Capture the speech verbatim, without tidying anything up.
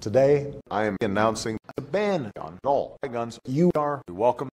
Today, I am announcing a ban on all guns. You are welcome.